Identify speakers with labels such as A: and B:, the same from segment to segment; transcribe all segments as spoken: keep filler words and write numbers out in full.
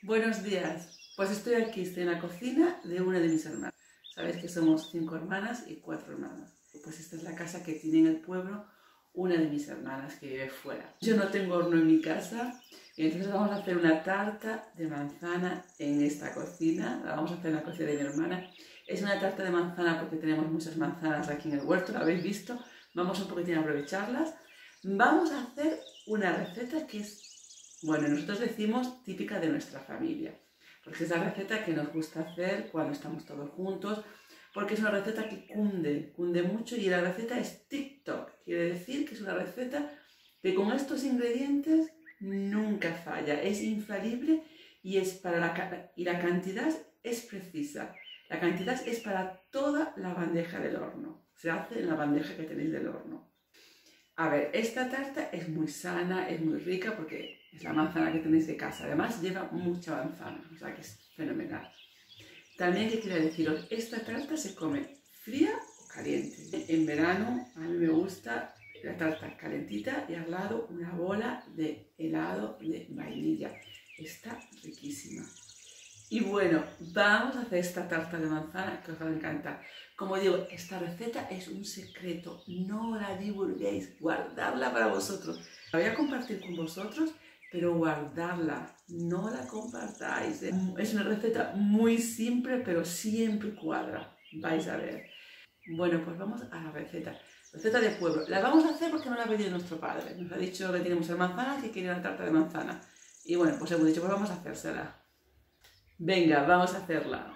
A: Buenos días, pues estoy aquí, estoy en la cocina de una de mis hermanas. Sabéis que somos cinco hermanas y cuatro hermanos. Pues esta es la casa que tiene en el pueblo una de mis hermanas que vive fuera. Yo no tengo horno en mi casa y entonces vamos a hacer una tarta de manzana en esta cocina. La vamos a hacer en la cocina de mi hermana. Es una tarta de manzana porque tenemos muchas manzanas aquí en el huerto, ¿la habéis visto? Vamos un poquitín a aprovecharlas. Vamos a hacer una receta que es, bueno, nosotros decimos típica de nuestra familia, porque es la receta que nos gusta hacer cuando estamos todos juntos, porque es una receta que cunde, cunde mucho y la receta es TikTok. Quiere decir que es una receta que con estos ingredientes nunca falla, es infalible y, es para la, y la cantidad es precisa. La cantidad es para toda la bandeja del horno, se hace en la bandeja que tenéis del horno. A ver, esta tarta es muy sana, es muy rica porque es la manzana que tenéis de casa. Además lleva mucha manzana, o sea que es fenomenal. También que quiero deciros, esta tarta se come fría o caliente. En verano a mí me gusta la tarta calentita y al lado una bola de helado de vainilla. Está riquísima. Y bueno, vamos a hacer esta tarta de manzana que os va a encantar. Como digo, esta receta es un secreto, no la divulguéis, guardadla para vosotros. La voy a compartir con vosotros, pero guardarla, no la compartáis. Es una receta muy simple, pero siempre cuadra, vais a ver. Bueno, pues vamos a la receta. Receta de pueblo. La vamos a hacer porque no la ha pedido nuestro padre. Nos ha dicho que tiene muchas manzanas y que quiere una tarta de manzana. Y bueno, pues hemos dicho, pues vamos a hacérsela. Venga, vamos a hacerla.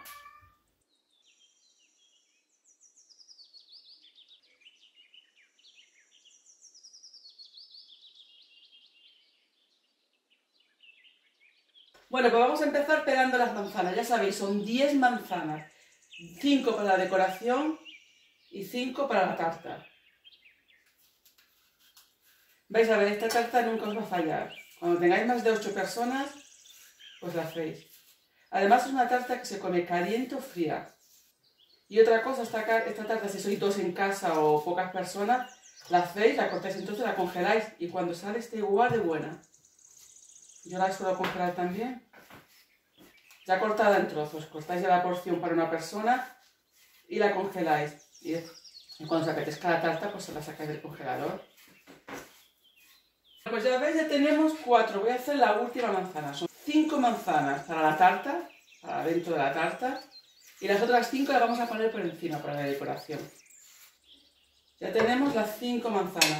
A: Bueno, pues vamos a empezar pelando las manzanas. Ya sabéis, son diez manzanas. cinco para la decoración y cinco para la tarta. Vais a ver, esta tarta nunca os va a fallar. Cuando tengáis más de ocho personas, pues la hacéis. Además es una tarta que se come caliente o fría. Y otra cosa, esta, esta tarta, si sois dos en casa o pocas personas, la hacéis, la cortáis entonces, la congeláis y cuando sale está igual de buena. Yo la suelo congelar también. Ya cortada en trozos, cortáis ya la porción para una persona y la congeláis. Y cuando se apetezca la tarta, pues se la sacáis del congelador. Pues ya veis, ya tenemos cuatro. Voy a hacer la última manzana. Son cinco manzanas para la tarta, para dentro de la tarta. Y las otras cinco las vamos a poner por encima para la decoración. Ya tenemos las cinco manzanas.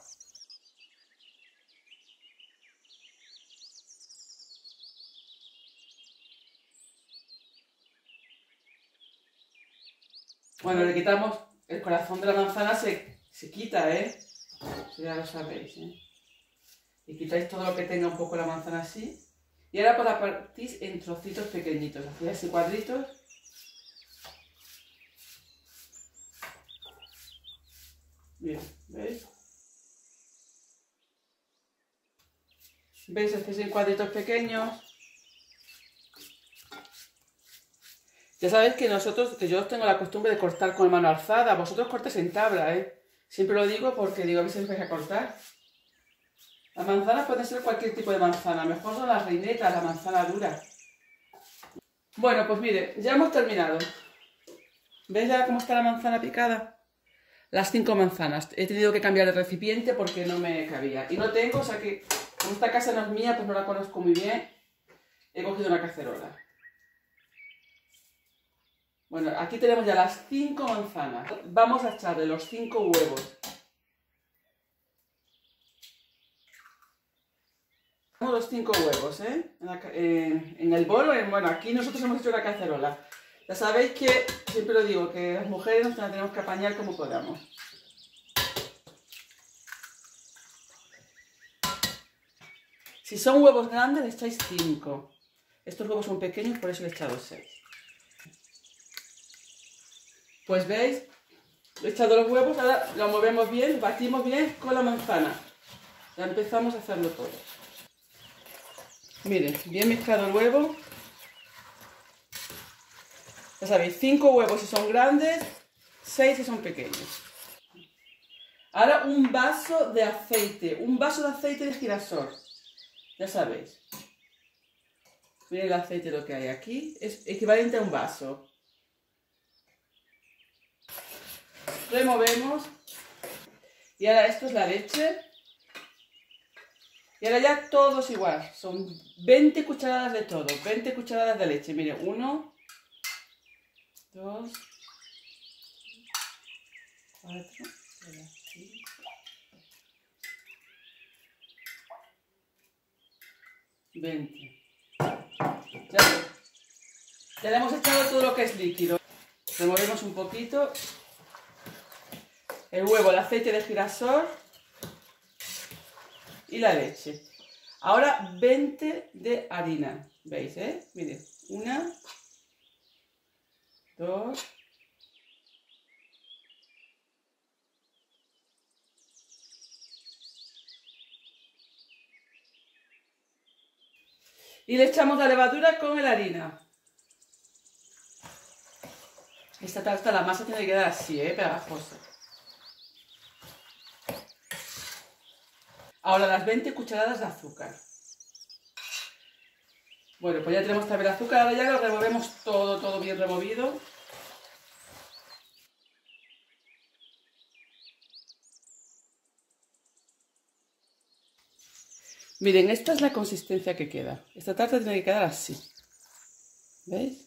A: Bueno, le quitamos el corazón de la manzana, se, se quita, ¿eh? Eso ya lo sabéis, ¿eh? Y quitáis todo lo que tenga un poco la manzana así. Y ahora pues la partís en trocitos pequeñitos, hacéis así cuadritos. Bien, ¿veis? ¿Veis? Hacéis en cuadritos pequeños. Ya sabéis que nosotros, que yo tengo la costumbre de cortar con mano alzada, vosotros cortéis en tabla, ¿eh? Siempre lo digo porque digo, a veces vais a cortar. Las manzanas pueden ser cualquier tipo de manzana, mejor son las reinetas, la manzana dura. Bueno, pues mire, ya hemos terminado. ¿Veis ya cómo está la manzana picada? Las cinco manzanas. He tenido que cambiar de recipiente porque no me cabía. Y no tengo, o sea que, como esta casa no es mía, pues no la conozco muy bien, he cogido una cacerola. Bueno, aquí tenemos ya las cinco manzanas. Vamos a echarle los cinco huevos. Los cinco huevos, ¿eh? En, la, en, en el bol, en, bueno, aquí nosotros hemos hecho la cacerola. Ya sabéis que, siempre lo digo, que las mujeres nos la tenemos que apañar como podamos. Si son huevos grandes, le echáis cinco. Estos huevos son pequeños, por eso le he echado seis. Pues veis, he echado los huevos, ahora lo movemos bien, batimos bien con la manzana. Ya empezamos a hacerlo todo. Miren, bien mezclado el huevo. Ya sabéis, cinco huevos si son grandes, seis si son pequeños. Ahora un vaso de aceite, un vaso de aceite de girasol. Ya sabéis. Miren el aceite lo que hay aquí. Es equivalente a un vaso. Removemos. Y ahora esto es la leche. Y ahora ya todo es igual. Son veinte cucharadas de todo. veinte cucharadas de leche. Miren, uno, dos, cuatro, cinco. veinte. Ya, ya le hemos echado todo lo que es líquido. Removemos un poquito. El huevo, el aceite de girasol y la leche. Ahora veinte de harina. ¿Veis, eh? Miren, una, dos, y le echamos la levadura con la harina. Esta tarta, la masa tiene que quedar así, ¿eh? Pegajosa. Ahora las veinte cucharadas de azúcar. Bueno, pues ya tenemos también el azúcar, ahora ya lo removemos todo, todo bien removido. Miren, esta es la consistencia que queda. Esta tarta tiene que quedar así. ¿Veis?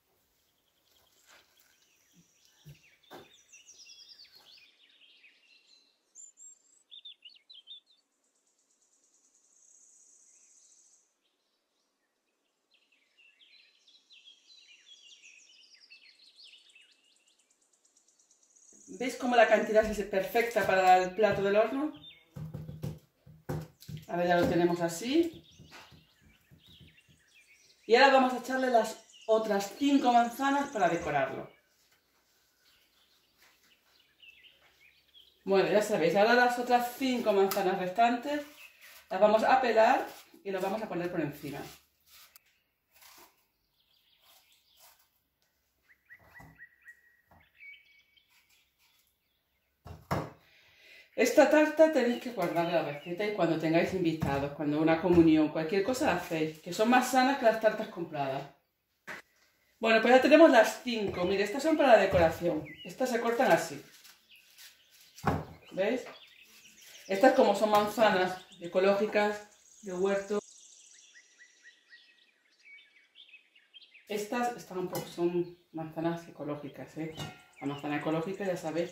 A: ¿Veis cómo la cantidad es perfecta para el plato del horno? Ahora ya lo tenemos así. Y ahora vamos a echarle las otras cinco manzanas para decorarlo. Bueno, ya sabéis, ahora las otras cinco manzanas restantes las vamos a pelar y las vamos a poner por encima. Esta tarta tenéis que guardar la receta y cuando tengáis invitados, cuando una comunión, cualquier cosa la hacéis, que son más sanas que las tartas compradas. Bueno, pues ya tenemos las cinco. Mire, estas son para la decoración. Estas se cortan así. ¿Veis? Estas, como son manzanas ecológicas de huerto, estas están un poco, son manzanas ecológicas, ¿eh? La manzana ecológica, ya sabéis,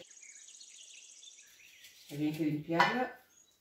A: hay que limpiarla.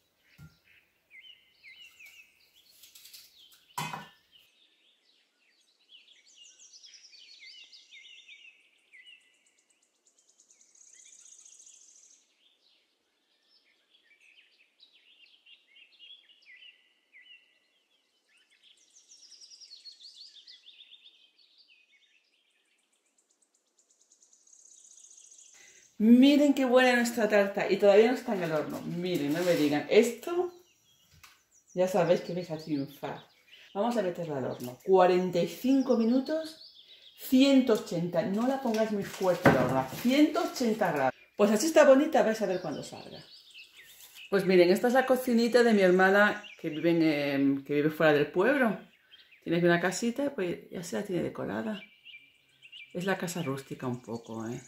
A: Miren qué buena nuestra tarta y todavía no está en el horno. Miren, no me digan. Esto ya sabéis que vais a triunfar. Vamos a meterla al horno. cuarenta y cinco minutos, ciento ochenta. No la pongáis muy fuerte al horno. ciento ochenta grados. Pues así está bonita, vais a ver cuando salga. Pues miren, esta es la cocinita de mi hermana que vive, en, eh, que vive fuera del pueblo. Tiene aquí una casita, pues ya se la tiene decorada. Es la casa rústica un poco, ¿eh?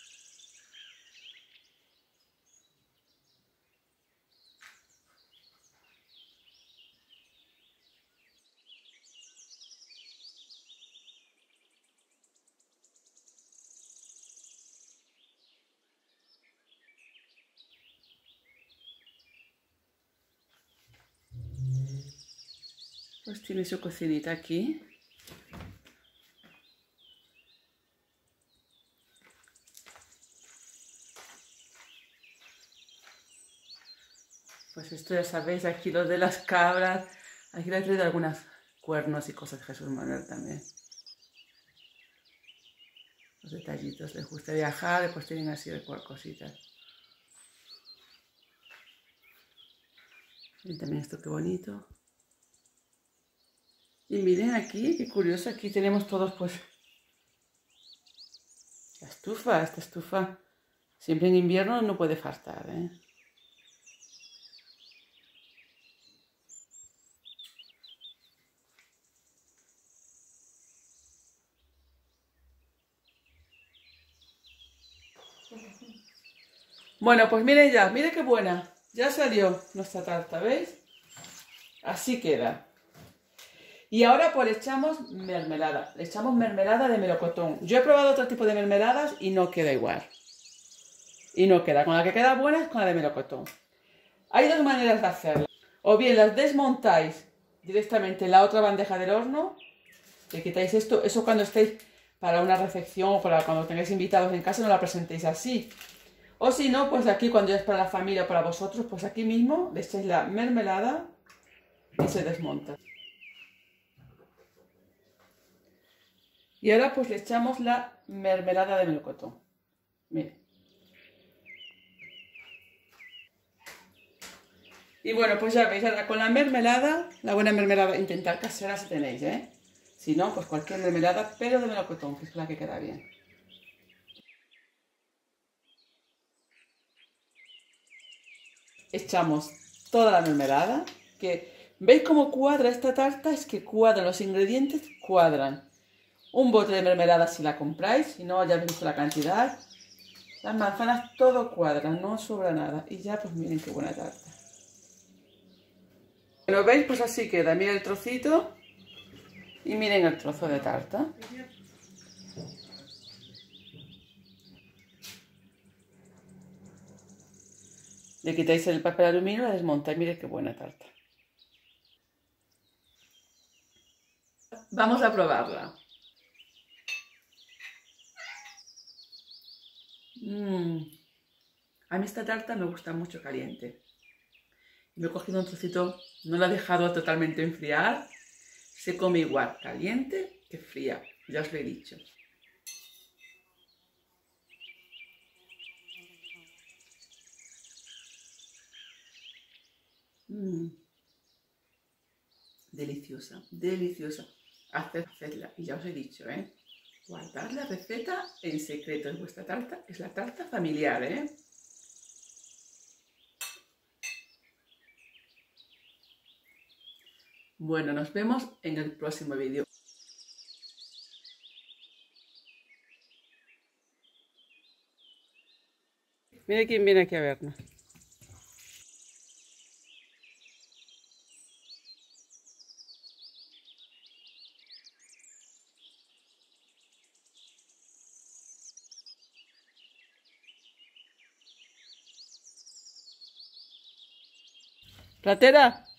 A: Pues tiene su cocinita aquí. Pues esto ya sabéis, aquí lo de las cabras. Aquí le he traído algunos cuernos y cosas de Jesús Manuel también. Los detallitos, les gusta viajar, después tienen así de cositas. Miren también esto qué bonito. Y miren aquí, qué curioso, aquí tenemos todos pues la estufa, esta estufa siempre en invierno no puede faltar, ¿eh? Bueno, pues miren ya, miren qué buena. Ya salió nuestra tarta, ¿veis? Así queda. Y ahora pues le echamos mermelada. Le echamos mermelada de melocotón. Yo he probado otro tipo de mermeladas y no queda igual. Y no queda. Con la que queda buena es con la de melocotón. Hay dos maneras de hacerla. O bien las desmontáis directamente en la otra bandeja del horno. Le quitáis esto. Eso cuando estéis para una recepción o para cuando tengáis invitados en casa no la presentéis así. O si no, pues aquí cuando es para la familia o para vosotros, pues aquí mismo le echáis la mermelada y se desmonta. Y ahora pues le echamos la mermelada de melocotón. Miren. Y bueno, pues ya veis, ahora con la mermelada, la buena mermelada, intentad casera si tenéis, ¿eh? Si no, pues cualquier mermelada, pero de melocotón, que es la que queda bien. Echamos toda la mermelada, que ¿veis cómo cuadra esta tarta? Es que cuadran, los ingredientes cuadran. Un bote de mermelada si la compráis, si no ya habéis visto la cantidad. Las manzanas todo cuadra, no sobra nada. Y ya pues miren qué buena tarta. ¿Lo veis? Pues así queda. Miren el trocito y miren el trozo de tarta. Le quitáis el papel aluminio y la desmontáis. Miren qué buena tarta. Vamos a probarla. Mm. A mí esta tarta me gusta mucho caliente. Me he cogido un trocito, no la he dejado totalmente enfriar. Se come igual caliente que fría, ya os lo he dicho. Mm. Deliciosa, deliciosa. Haced, hacedla. Y ya os he dicho, ¿eh? Guardad la receta en secreto. Es vuestra tarta, es la tarta familiar, ¿eh? Bueno, nos vemos en el próximo vídeo. Mira quién viene aquí a vernos. Platera.